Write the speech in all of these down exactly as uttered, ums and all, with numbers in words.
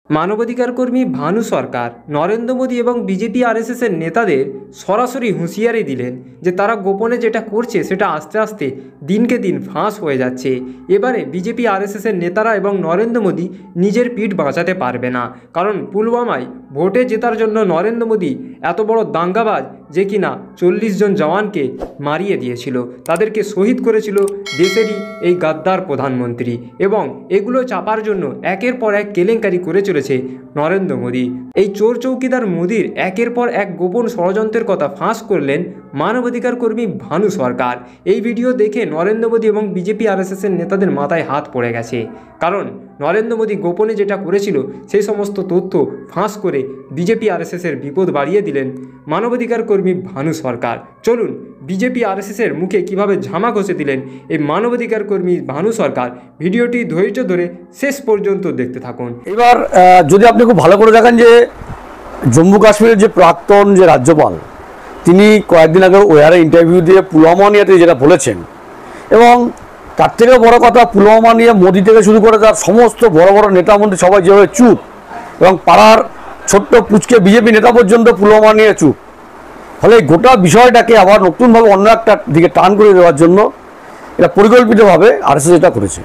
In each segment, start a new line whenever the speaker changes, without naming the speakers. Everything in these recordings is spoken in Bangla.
মানবাধিকার কর্মী ভানু সরকার নরেন্দ্র মোদী এবং বিজেপি আরএসএসের নেতাদের সরাসরি হুঁশিয়ারি দিলেন যে তারা গোপনে যেটা করছে সেটা আস্তে আস্তে দিনকে দিন ফাঁস হয়ে যাচ্ছে। এবারে বিজেপি আরএসএসের নেতারা এবং নরেন্দ্র মোদী নিজের পিঠ বাঁচাতে পারবে না, কারণ পুলওয়ামায় ভোটে জেতার জন্য নরেন্দ্র মোদী এত বড় দাঙ্গাবাজ যে কিনা চল্লিশ জন জওয়ানকে মারিয়ে দিয়েছিল, তাদেরকে শহীদ করেছিল দেশেরই এই গাদ্দার প্রধানমন্ত্রী, এবং এগুলো চাপার জন্য একের পর এক কেলেঙ্কারি করে চলেছে নরেন্দ্র মোদী। এই চোর চৌকিদার মোদীর একের পর এক গোপন ষড়যন্ত্রের কথা ফাঁস করলেন মানবাধিকার কর্মী ভানু সরকার। এই ভিডিও দেখে নরেন্দ্র মোদী এবং বিজেপি আরএসএসের নেতাদের মাথায় হাত পড়ে গেছে, কারণ নরেন্দ্র মোদী গোপনে যেটা করেছিল সেই সমস্ত তথ্য ফাঁস করে বিজেপি আরএসএসের বিপদ বাড়িয়ে দিলেন মানবাধিকার কর্মী ভানু সরকার। চলুন বিজেপি আরএসএসের মুখে কিভাবে ঝামা ঘষে দিলেন এই মানবাধিকার কর্মী ভানু সরকার, ভিডিওটি ধৈর্য ধরে শেষ পর্যন্ত দেখতে থাকুন।
এবার যদি আপনি খুব ভালো করে দেখেন যে জম্মু কাশ্মীরের যে প্রাক্তন যে রাজ্যপাল, তিনি কয়েকদিন আগে ওয়ারে ইন্টারভিউ দিয়ে পুলওয়ামা নিয়ে যেটা বলেছেন, এবং তার থেকেও বড় কথা পুলওয়ামা নিয়ে মোদী থেকে শুরু করে তার সমস্ত বড় বড় নেতা মন্ত্রী সবাই যেভাবে চুপ, এবং পাড়ার ছোট্ট পুচকে বিজেপি নেতা পর্যন্ত পুলওয়ামা নিয়ে চুপ, ফলে গোটা বিষয়টাকে আবার নতুনভাবে অন্য একটা দিকে টান করে দেওয়ার জন্য এটা পরিকল্পিতভাবে আরএসএস এটা করেছে।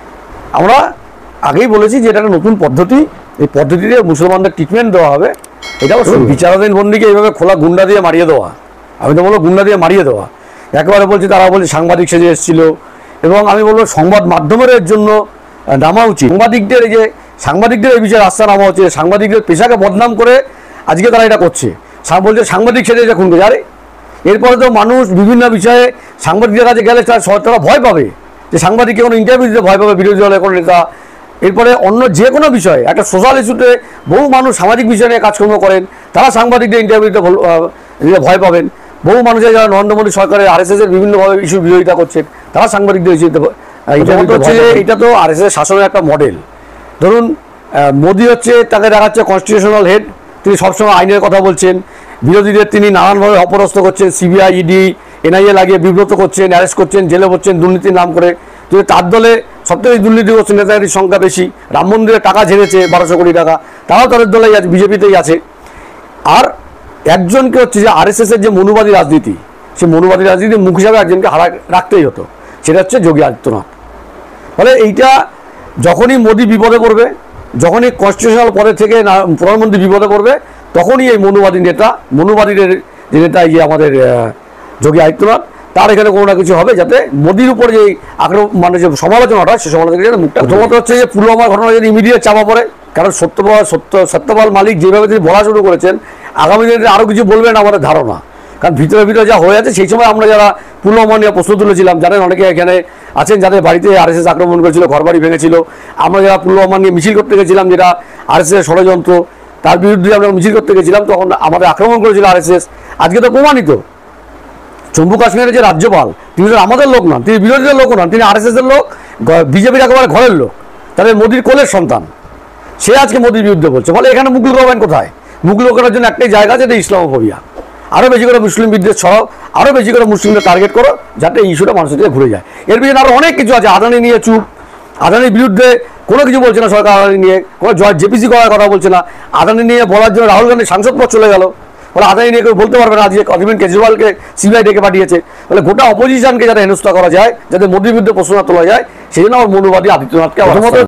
আমরা আগেই বলেছি যে এটা একটা নতুন পদ্ধতি, এই পদ্ধতিতে মুসলমানদের ট্রিটমেন্ট দেওয়া হবে। এটা বিচারাধীন বন্দীকে এইভাবে খোলা গুন্ডা দিয়ে মারিয়ে দেওয়া, আমি তো বলবো গুন্ডা দিয়ে মারিয়ে দেওয়া। একেবারে বলছি তারা বলছে সাংবাদিক সেজে এসেছিল, এবং আমি বলবো সংবাদ মাধ্যমের এর জন্য নামা উচিত। সাংবাদিকদের এই যে সাংবাদিকদের এই বিষয়ে রাস্তা নামা উচিত। সাংবাদিকদের পেশাকে বদনাম করে আজকে তারা এটা করছে, বলছে সাংবাদিক সেজে এটা খুন করে। আরে এরপরে তো মানুষ বিভিন্ন বিষয়ে সাংবাদিকদের কাছে গেলে তারা ভয় পাবে, যে সাংবাদিককে কোনো ইন্টারভিউ দিতে ভয় পাবে বিরোধী দলের কোনো নেতা। এরপরে অন্য যে কোনো বিষয়ে একটা সোশ্যাল ইস্যুতে বহু মানুষ সামাজিক বিষয় নিয়ে কাজকর্ম করেন, তারা সাংবাদিকদের ইন্টারভিউ দিতে ভয় পাবেন। বহু মানুষের যারা নরেন্দ্র মোদী সরকারের আরএসএসের বিভিন্নভাবে ইস্যু বিরোধিতা করছেন, তারা সাংবাদিকদের ইন্টারভিউ হচ্ছে যে এটা তো আরএসএস শাসনের একটা মডেল। ধরুন মোদী হচ্ছে, তাকে দেখাচ্ছে কনস্টিটিউশনাল হেড, তিনি সবসময় আইনের কথা বলছেন, বিরোধীদের তিনি নানানভাবে অপদস্থ করছেন, সিবিআই ইডি এনআইএ লাগিয়ে বিব্রত করছেন, অ্যারেস্ট করছেন, জেলে করছেন দুর্নীতির নাম করে। কিন্তু তার দলে সবথেকে দুর্নীতি করছে নেতাদের সংখ্যা বেশি, রাম মন্দিরে টাকা ঝেড়েছে বারোশো কোটি টাকা, তারাও তাদের দলেই আছে, বিজেপিতেই আছে। আর একজনকে হচ্ছে যে আরএসএসের যে মনুবাদী রাজনীতি, সেই মনুবাদী রাজনীতির মুখ হিসাবে একজনকে হারা রাখতেই হতো, সেটা হচ্ছে যোগী আদিত্যনাথ। ফলে এইটা যখনই মোদী বিপদে পড়বে, যখনই কনস্টিটিউশনাল পদে থেকে প্রধানমন্ত্রী বিপদে পড়বে, তখনই এই মনুবাদী নেতা মনুবাদীদের যে নেতা গিয়ে আমাদের যোগী আদিত্যনাথ, তার এখানে কোনো না কিছু হবে, যাতে মোদীর উপর যে আক্রমণ মানে যে সমালোচনাটা, সে সমালোচনা যাতে মুখটা প্রথমত হচ্ছে যে পুলওয়ামার ঘটনা যদি ইমিডিয়েট চাপা পড়ে, কারণ সত্যপাল সত্য সত্যপাল মালিক যেভাবে তিনি বলা শুরু করেছেন, আগামী দিনে আরও কিছু বলবেন আমাদের ধারণা। কারণ ভিতরে ভিতরে যা হয়ে আছে, সেই সময় আমরা যারা পুলওয়ামা নিয়ে প্রশ্ন তুলেছিলাম, জানেন অনেকে এখানে আছেন যাদের বাড়িতে আরএসএস আক্রমণ করেছিল, ঘরবাড়ি ভেঙেছিল, আমরা যারা পুলওয়ামা নিয়ে মিছিল করতে গেছিলাম, যেটা আরএসএস ষড়যন্ত্র, তার বিরুদ্ধে আমরা মিছিল করতে গেছিলাম, তখন আমাদের আক্রমণ করেছিল আরএসএস। আজকে তো প্রমাণিত, জম্মু কাশ্মীরের যে রাজ্যপাল, তিনি তো আমাদের লোক নন, তিনি বিরোধীদের লোক নন, তিনি আরএসএসের লোক, বিজেপির একেবারে ঘরের লোক, তাদের মোদীর কোলের সন্তান। সে আজকে মোদীর বিরুদ্ধে বলছে। ফলে এখানে মুখ লুকাবেন কোথায়? মুখ লুকানোর জন্য একটাই জায়গা, যেটা ইসলামোফোবিয়া। আরও বেশি করে মুসলিম বিদ্বেষ ছড়াও, আরও বেশি করে মুসলিমদের টার্গেট করো, যাতে এই ইস্যুটা মানুষের দিকে ঘুরে যায়। এর পিছনে আরও অনেক কিছু আছে। আদানি নিয়ে চুপ, আদানির বিরুদ্ধে কোনো কিছু বলছে না সরকার, আদানি নিয়ে কোনো জেপিসি করার কথা বলছে না। আদানি নিয়ে বলার জন্য রাহুল গান্ধী সাংসদ পদ চলে গেল, ফলে আদানি নিয়ে কেউ বলতে পারবে না। আজকে অরবিন্দ কেজরিওয়ালকে সিবিআই ডেকে পাঠিয়েছে। ফলে গোটা অপোজিশনকে যাতে হেনস্থা করা যায়, যাতে মোদীর বিরুদ্ধে প্রশ্ন তোলা যায়, সেই জন্য আমার মনুবাদী আদিত্যনাথকে